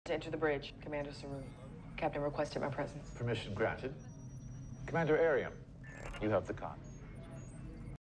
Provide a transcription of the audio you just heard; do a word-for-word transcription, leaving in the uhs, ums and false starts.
to enter the bridge, Commander Saru. Captain requested my presence. Permission granted. Commander Airiam, you have the conn.